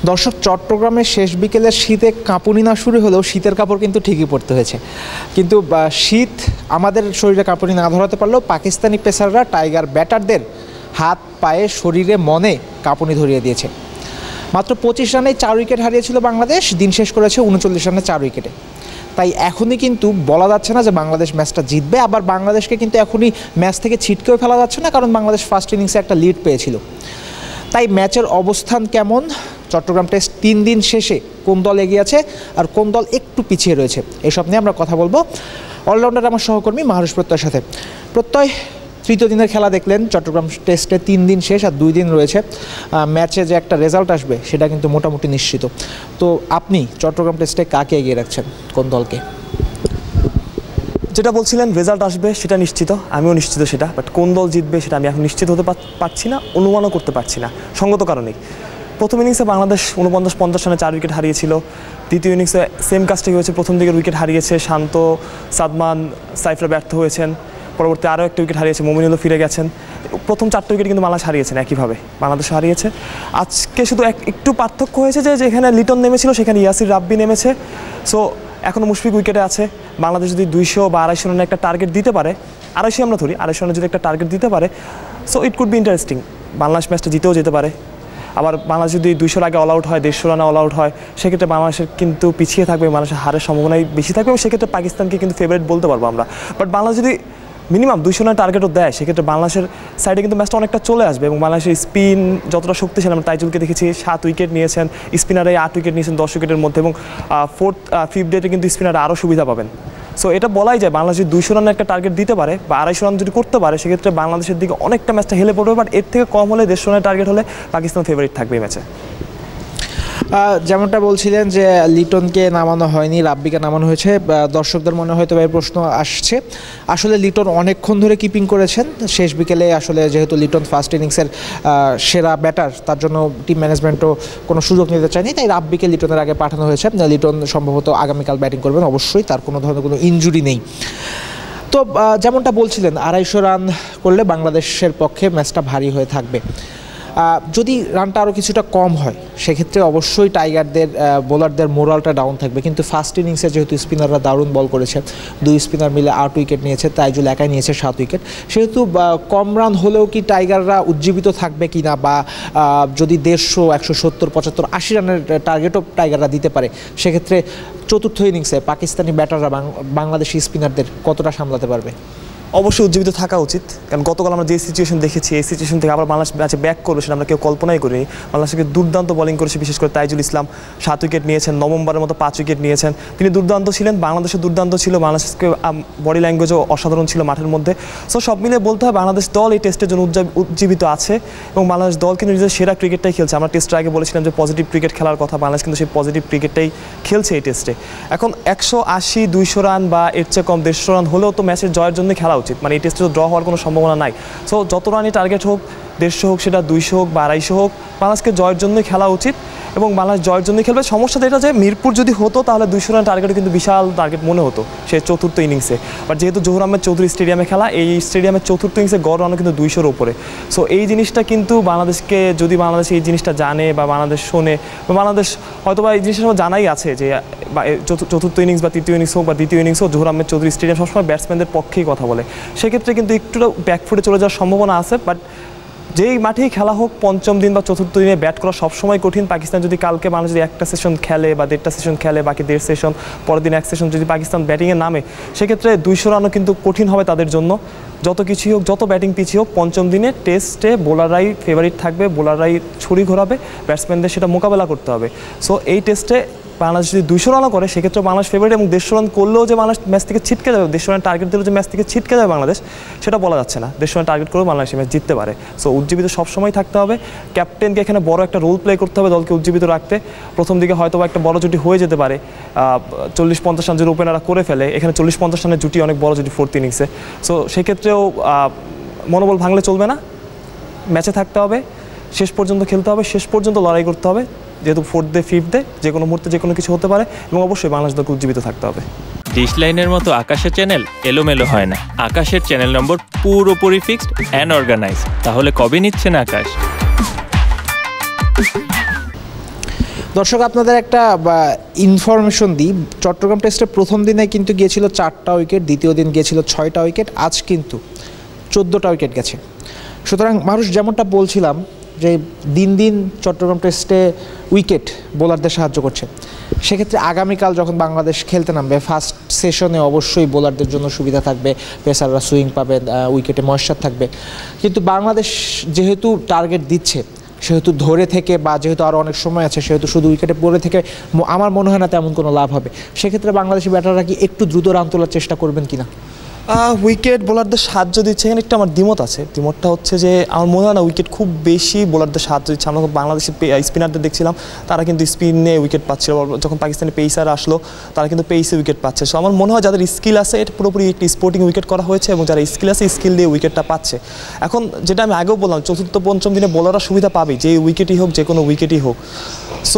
দর্শক, চট্টগ্রামের শেষ বিকেলের শীতে কাঁপুনি না শুরু হলেও শীতের কাপড় কিন্তু ঠিকই পরতে হয়েছে। কিন্তু শীত আমাদের শরীরে কাঁপুনি না ধরাতে পারলেও পাকিস্তানি পেসাররা টাইগার ব্যাটারদের হাত পায়ে শরীরে মনে কাঁপুনি ধরিয়ে দিয়েছে। মাত্র 25 রানে 4 উইকেট হারিয়েছিল বাংলাদেশ, দিন শেষ করেছে 39 রানে 4 উইকেটে। তাই এখনই কিন্তু বলা যাচ্ছে না যে বাংলাদেশ ম্যাচটা জিতবে, আবার বাংলাদেশকে কিন্তু এখনই ম্যাচ থেকে ছিটকেও ফেলা যাচ্ছে না, কারণ বাংলাদেশ ফার্স্ট ইনিংসে একটা লিড পেয়েছিল। তাই ম্যাচের অবস্থান কেমন, চট্টগ্রাম টেস্ট 3 দিন শেষে কোন দল এগিয়ে আছে আর কোন দল একটু পিছিয়ে রয়েছে, এসব নিয়ে আমরা কথা বলবো অলরাউন্ডার আমার সহকর্মী মাহরুজ প্রত্যয়ের সাথে। প্রত্যয়, তৃতীয় দিনের খেলা দেখলেন, চট্টগ্রাম টেস্টে 3 দিন শেষ আর 2 দিন রয়েছে। ম্যাচে যে একটা রেজাল্ট আসবে সেটা কিন্তু মোটামুটি নিশ্চিত। তো আপনি চট্টগ্রাম টেস্টে কাকে এগিয়ে রাখছেন, কোন দলকে? যেটা বলছিলেন রেজাল্ট আসবে সেটা নিশ্চিত, আমিও নিশ্চিত সেটা, বাট কোন দল জিতবে সেটা আমি এখন নিশ্চিত হতে পারছি না, অনুমানও করতে পারছি না সঙ্গত কারণেই। প্রথম ইনিংসে বাংলাদেশ 49-50 রানে 4 উইকেট হারিয়েছিল। দ্বিতীয় ইনিংসে সেম কাজটাই হয়েছে, প্রথম দিকের উইকেট হারিয়েছে শান্ত, সাদমান, সাইফরা ব্যর্থ হয়েছেন। পরবর্তী আরও একটা উইকেট হারিয়েছে, মমিনুলও ফিরে গেছেন। প্রথম 4টা উইকেট কিন্তু বাংলাদেশ হারিয়েছেন, একইভাবে বাংলাদেশ হারিয়েছে। আজকে শুধু একটু পার্থক্য হয়েছে যে যেখানে লিটন নেমেছিল সেখানে ইয়াসির রাব্বি নেমেছে। সো এখনও মুশফিক উইকেটে আছে। বাংলাদেশ যদি 200 বা 250 রানের একটা টার্গেট দিতে পারে, 250 আমরা ধরি, 250 রানের যদি একটা টার্গেট দিতে পারে, so it could be interesting. Bangladesh ম্যাচটা জিতেও যেতে পারে। আবার বাংলাদেশ যদি 200 আগে অল আউট হয়, 150 রানে অল আউট হয়, সেক্ষেত্রে বাংলাদেশের কিন্তু পিছিয়ে থাকবে, বাংলাদেশের হারের সম্ভাবনাই বেশি থাকবে এবং সেক্ষেত্রে পাকিস্তানকে কিন্তু ফেভারিট বলতে পারবো আমরা। বাট বাংলাদেশ যদি মিনিমাম 200 রানের টার্গেটও দেয়, সেক্ষেত্রে বাংলাদেশের সাইডে কিন্তু ম্যাচটা অনেকটা চলে আসবে এবং বাংলাদেশের স্পিন যতটা শক্তিশালী, আমরা তাইজুলকে দেখেছি 7 উইকেট নিয়েছেন, স্পিনারে 8 উইকেট নিয়েছেন 10 উইকেটের মধ্যে, এবং 4th 5th ডেতে কিন্তু স্পিনারে আরও সুবিধা পাবেন। সো এটা বলাই যায় বাংলাদেশ যদি 200 রানের একটা টার্গেট দিতে পারে বা 250 রান যদি করতে পারে, সেক্ষেত্রে বাংলাদেশের দিকে অনেকটা ম্যাচটা হেলে পড়বে। বাট এর থেকে কম হলে 150 রানের টার্গেট হলে পাকিস্তান ফেভারিট থাকবে এই ম্যাচে। যেমনটা বলছিলেন যে লিটনকে নামানো হয়নি, রাব্বিকে নামানো হয়েছে, দর্শকদের মনে হয়তো এই প্রশ্ন আসছে। আসলে লিটন অনেকক্ষণ ধরে কিপিং করেছেন, শেষ বিকেলে আসলে যেহেতু লিটন ফার্স্ট ইনিংসের সেরা ব্যাটার, তার জন্য টিম ম্যানেজমেন্টও কোনো সুযোগ নিতে চায়নি, তাই রাব্বিকে লিটনের আগে পাঠানো হয়েছে। লিটন সম্ভবত আগামীকাল ব্যাটিং করবেন, অবশ্যই তার কোনো ধরনের কোনো ইনজুরি নেই। তো যেমনটা বলছিলেন 250 রান করলে বাংলাদেশের পক্ষে ম্যাচটা ভারী হয়ে থাকবে। যদি রানটা আরও কিছুটা কম হয়, সেক্ষেত্রে অবশ্যই টাইগারদের বোলারদের মোরালটা ডাউন থাকবে। কিন্তু ফার্স্ট ইনিংসে যেহেতু স্পিনাররা দারুণ বল করেছে, 2 স্পিনার মিলে 8 উইকেট নিয়েছে, তাইজুল একাই নিয়েছে 7 উইকেট, সেহেতু কম রান হলেও কি টাইগাররা উজ্জীবিত থাকবে কি না, বা যদি 150, 170, 75, 80 রানের টার্গেটও টাইগাররা দিতে পারে, সেক্ষেত্রে চতুর্থ ইনিংসে পাকিস্তানি ব্যাটাররা বাংলাদেশি স্পিনারদের কতটা সামলাতে পারবে? অবশ্যই উজ্জীবিত থাকা উচিত, কারণ গতকাল আমরা যে সিচুয়েশন দেখেছি, এই সিচুয়েশন থেকে আবার বাংলাদেশ ম্যাচে ব্যাক করবে সেটা আমরা কেউ কল্পনাই করিনি। বাংলাদেশকে দুর্দান্ত বোলিং করেছে, বিশেষ করে তাইজুল ইসলাম 7 উইকেট নিয়েছেন, নভেম্বরের মতো 5 উইকেট নিয়েছেন, তিনি দুর্দান্ত ছিলেন, বাংলাদেশও দুর্দান্ত ছিল, বাংলাদেশকে বডি ল্যাঙ্গুয়েজও অসাধারণ ছিল মাঠের মধ্যে। সো সব মিলিয়ে বলতে হয় বাংলাদেশ দল এই টেস্টের জন্য উজ্জীবিত আছে এবং বাংলাদেশ দল কিন্তু নিজের সেরা ক্রিকেটটাই খেলছে। আমরা টেস্টের আগে বলেছিলাম যে পজিটিভ ক্রিকেট খেলার কথা, বাংলাদেশ কিন্তু সেই পজিটিভ ক্রিকেটটাই খেলছে এই টেস্টে। এখন 180, 200 রান বা এর চেয়ে কম 150 রান হলেও তো ম্যাচের জয়ের জন্য খেলা উচিত, মানে এই টেস্টে ড্র হওয়ার কোনো সম্ভাবনা নাই। সো যত রানই টার্গেট হোক, 150 হোক, সেটা 200 হোক বা 250 হোক, বাংলাদেশকে জয়ের জন্যই খেলা উচিত এবং বাংলাদেশ জয়ের জন্যই খেলবে। সমস্যাটা এটা যে মিরপুর যদি হতো তাহলে 200 রান টার্গেটও কিন্তু বিশাল টার্গেট মনে হতো সে চতুর্থ ইনিংসে। বাট যেহেতু জহুর আহমেদ চৌধুরী স্টেডিয়ামে খেলা, এই স্টেডিয়ামের চতুর্থ ইনিংসে গড় রানও কিন্তু 200-র উপরে। সো এই জিনিসটা কিন্তু বাংলাদেশকে, যদি বাংলাদেশ এই জিনিসটা জানে বা বাংলাদেশ শোনে, বা বাংলাদেশ হয়তো বা এই জিনিসটা জানাই আছে যে চতুর্থ ইনিংস বা তৃতীয় ইনিংস হোক বা দ্বিতীয় ইনিংস হোক, জহুর আহমেদ চৌধুরী স্টেডিয়াম সবসময় ব্যাটসম্যানদের পক্ষেই কথা বলে, সেক্ষেত্রে কিন্তু একটু ব্যাকফুটে চলে যাওয়ার সম্ভাবনা আছে। বাট যেই মাঠেই খেলা হোক, পঞ্চম দিন বা চতুর্থ দিনে ব্যাট করা সবসময় কঠিন। পাকিস্তান যদি কালকে বাংলাদেশ যদি একটা সেশন খেলে বা 1.5টা সেশন খেলে, বাকি 1.5 সেশন, পরের দিন 1 সেশন যদি পাকিস্তান ব্যাটিংয়ে নামে, সেক্ষেত্রে 200 রানও কিন্তু কঠিন হবে তাদের জন্য। যত কিছুই হোক, যত ব্যাটিং পিছিয়ে হোক, পঞ্চম দিনে টেস্টে বোলাররাই ফেভারিট থাকবে, বোলাররাই ছুরি ঘোরাবে, ব্যাটসম্যানদের সেটা মোকাবেলা করতে হবে। সো এই টেস্টে বাংলাদেশ যদি 200 রানও করে, সেক্ষেত্রে বাংলাদেশ ফেভারিট, এবং 150 রান করলেও যে বাংলাদেশ ম্যাচ থেকে ছিটকে যাবে, 150 রান টার্গেট দিলেও যে ম্যাচ থেকে ছিটকে যাবে বাংলাদেশ, সেটা বলা যাচ্ছে না। 150 রান টার্গেট করেও বাংলাদেশ ম্যাচ জিততে পারে। সো উজ্জীবিত সবসময় থাকতে হবে, ক্যাপ্টেনকে এখানে বড় একটা রোল প্লে করতে হবে দলকে উজ্জীবিত রাখতে। প্রথম দিকে হয়তো একটা বড় জুটি হয়ে যেতে পারে, 40-50 রান যদি ওপেনাররা করে ফেলে, এখানে 40-50 রানের জুটি অনেক বড় জুটি 4th ইনিংসে। সো সেক্ষেত্রেও মনোবল ভাঙলে চলবে না, ম্যাচে থাকতে হবে, শেষ পর্যন্ত খেলতে হবে, শেষ পর্যন্ত লড়াই করতে হবে, যেহেতু 4th ডে 5th ডে যে কোনো মুহূর্তে যে কোনো কিছু হতে পারে, এবং অবশ্যই বাংলাদেশ দলকে উজ্জীবিত থাকতে হবে। ডিশ লাইনের মতো আকাশের চ্যানেল এলোমেলো হয় না, আকাশের চ্যানেল নম্বর পুরোপুরি ফিক্সড অ্যান্ড অর্গানাইজ। তাহলে কবে নিচ্ছেন আকাশ? দর্শক আপনাদের একটা ইনফরমেশন দিই, চট্টগ্রাম টেস্টের প্রথম দিনে কিন্তু গিয়েছিল 4টা উইকেট, দ্বিতীয় দিন গিয়েছিল 6টা উইকেট, আজ কিন্তু 14টা উইকেট গেছে। সুতরাং মানুষ যেমনটা বলছিলাম যে দিন দিন চট্টগ্রাম টেস্টে উইকেট বোলারদের সাহায্য করছে, সেক্ষেত্রে আগামীকাল যখন বাংলাদেশ খেলতে নামবে ফার্স্ট সেশনে অবশ্যই বোলারদের জন্য সুবিধা থাকবে, পেসাররা সুইং পাবে, উইকেটে ময়েশ্চার থাকবে। কিন্তু বাংলাদেশ যেহেতু টার্গেট দিচ্ছে, সেহেতু ধরে থেকে বা যেহেতু আরও অনেক সময় আছে, সেহেতু শুধু উইকেটে পড়ে থেকে আমার মনে হয় না তেমন কোনো লাভ হবে। সেক্ষেত্রে বাংলাদেশি ব্যাটাররা কি একটু দ্রুত রান তোলার চেষ্টা করবেন কিনা? উইকেট বোলারদের সাহায্য দিচ্ছে, এখানে একটা আমার দ্বিমত আছে। দ্বিমতটা হচ্ছে যে আমার মনে হয় না উইকেট খুব বেশি বোলারদের সাহায্য দিচ্ছে। আমরা বাংলাদেশের স্পিনারদের দেখছিলাম, তারা কিন্তু স্পিনে উইকেট পাচ্ছিল। যখন পাকিস্তানি পেসার আসলো, তারা কিন্তু পেসে উইকেট পাচ্ছে। সো আমার মনে হয় যাদের স্কিল আছে, এটা পুরোপুরি একটি স্পোর্টিং উইকেট করা হয়েছে, এবং যারা স্কিল আছে স্কিল দিয়ে উইকেটটা পাচ্ছে। এখন যেটা আমি আগেও বললাম, চতুর্থ পঞ্চম দিনে বোলাররা সুবিধা পাবে, যে উইকেটই হোক, যে কোনো উইকেটই হোক। সো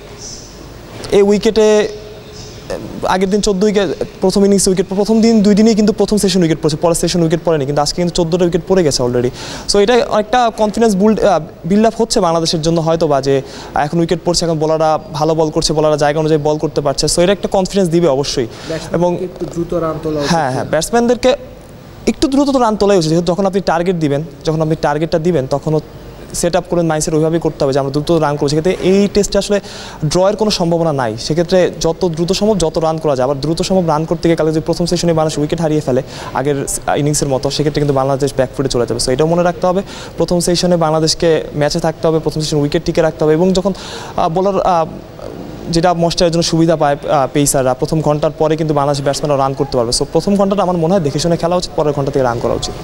এই উইকেটে আগের দিন 14 উইকেট, প্রথম ইনিংসে উইকেট, প্রথম দিন 2 দিনেই কিন্তু প্রথম সেশন উইকেট পড়েছে, পরের সেশন উইকেট পড়েনি, কিন্তু আজকে কিন্তু 14টা উইকেট পড়ে গেছে অলরেডি। সো এটা একটা কনফিডেন্স বিল্ড আপ হচ্ছে বাংলাদেশের জন্য, হয়তো বা যে এখন উইকেট পড়ছে, এখন বোলাররা ভালো বল করছে, বোলাররা জায়গা অনুযায়ী বল করতে পারছে। সো এটা একটা কনফিডেন্স দিবে অবশ্যই। এবং দ্রুত রান তোলা, হ্যাঁ, ব্যাটসম্যানদেরকে একটু দ্রুত রান তোলাই উচিত। যেহেতু যখন আপনি টার্গেট দিবেন, যখন আপনি টার্গেটটা দিবেন, তখনও সেট আপ করে মাইন্ডসেট ওইভাবেই করতে হবে যে আমরা দ্রুত রান করবো। সেক্ষেত্রে এই টেস্টে আসলে ড্রয়ের কোনো সম্ভাবনা নাই। সেক্ষেত্রে যত দ্রুত সম্ভব যত রান করা যায়, আবার দ্রুত সম্ভব রান করতে গিয়ে কালে যদি প্রথম সেশনে মানুষ উইকেট হারিয়ে ফেলে আগের ইনিংসের মতো, সেক্ষেত্রে কিন্তু বাংলাদেশ ব্যাকফুটে চলে যাবে। সো এটাও মনে রাখতে হবে, প্রথম সেশনে বাংলাদেশকে ম্যাচে থাকতে হবে, প্রথম সেশনে উইকেট টিকে রাখতে হবে। এবং যখন বোলার যেটা মস্টারের জন্য সুবিধা পায় পেসাররা, প্রথম ঘন্টার পরে কিন্তু বাংলাদেশ ব্যাটসম্যানরা রান করতে পারবে। সো প্রথম ঘন্টাটা আমার মনে হয় দেখে শুনে খেলা উচিত, পরের ঘন্টা থেকে রান করা উচিত।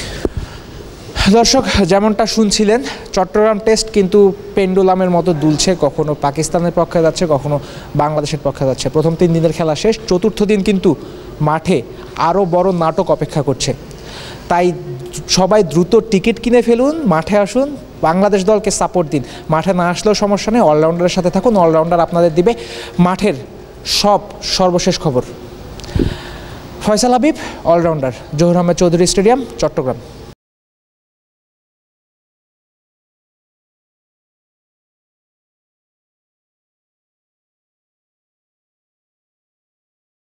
দর্শক যেমনটা শুনছিলেন, চট্টগ্রাম টেস্ট কিন্তু পেন্ডুলামের মতো দুলছে, কখনো পাকিস্তানের পক্ষে যাচ্ছে, কখনো বাংলাদেশের পক্ষে যাচ্ছে। প্রথম 3 দিনের খেলা শেষ, চতুর্থ দিন কিন্তু মাঠে আরও বড় নাটক অপেক্ষা করছে। তাই সবাই দ্রুত টিকিট কিনে ফেলুন, মাঠে আসুন, বাংলাদেশ দলকে সাপোর্ট দিন। মাঠে না আসলেও সমস্যা নেই, অলরাউন্ডারের সাথে থাকুন, অলরাউন্ডার আপনাদের দিবে মাঠের সর্বশেষ খবর। Faisal Habib, allrounder, Zohur Ahmed Chowdhury stadium, Chittagong.